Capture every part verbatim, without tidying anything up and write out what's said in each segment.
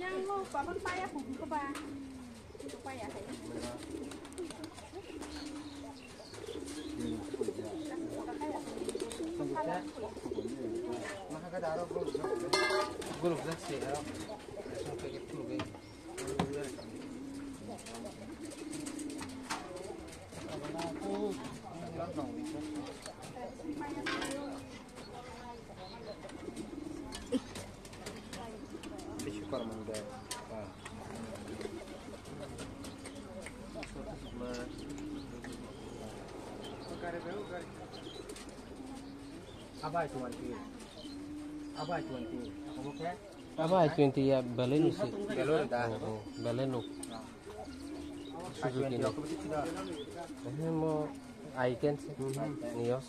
mang luôn, có con tay cũng có ba. Có bay à thầy. Maka kada aro group group dah sih aro. Langsung ke itu ke. Aku langsung itu. Syukur mangga. Ah. Apa itu nanti? Apa itu nanti? Kamu ke? Apa itu nanti ya balen sih? Belur dah. Oh, balen nuk. Suzuki ni. Ini mau icon sih. Nios.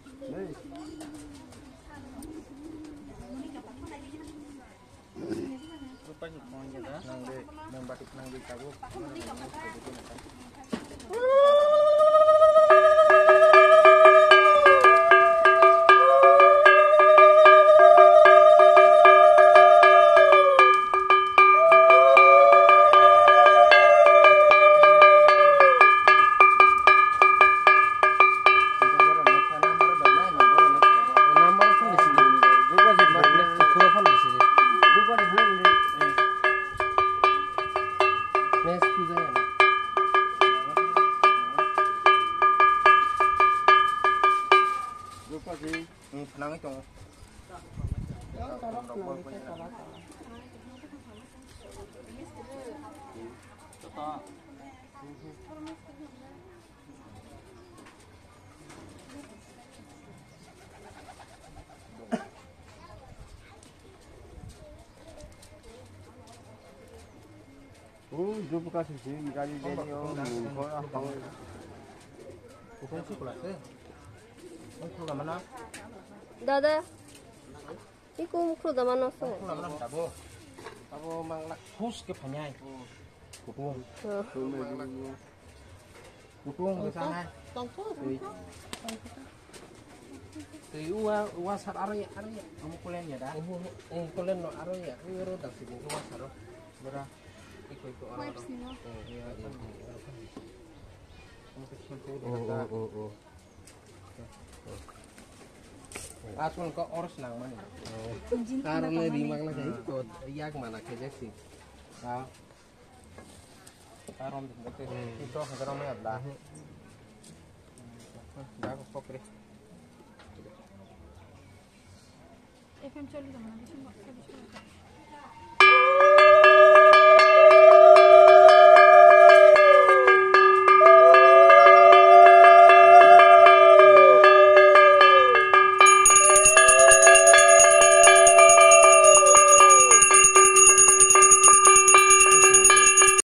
Rupanya semuanya dah. Nang de, nang batik nang di kabu. Nang itu. Oh, jumpa kasih sih, kali ini oh, Bukan sih kelas eh. Itu mana? Dada, iku mukru dah mana so? Itu mana tabo? Tabo mangla khus ke panyai. Kupung. Kupung ke sana. Tui uwa uwa sar aro ya aro ya. Kamu kulen ya dah. Eh, kulen no aro ya. Iro tak sih uwa saro. Bera. Iko iko aro. Oh, iya iya. Kamu kecil tu Oh, dah. oh, oh. Asun kok ors nang mana? Karena di mana sih? Kod iya kemana kerja sih? Ah. Karon betul. Itu sekarang mana dah? Dah kok kopre. F M চল্লিশ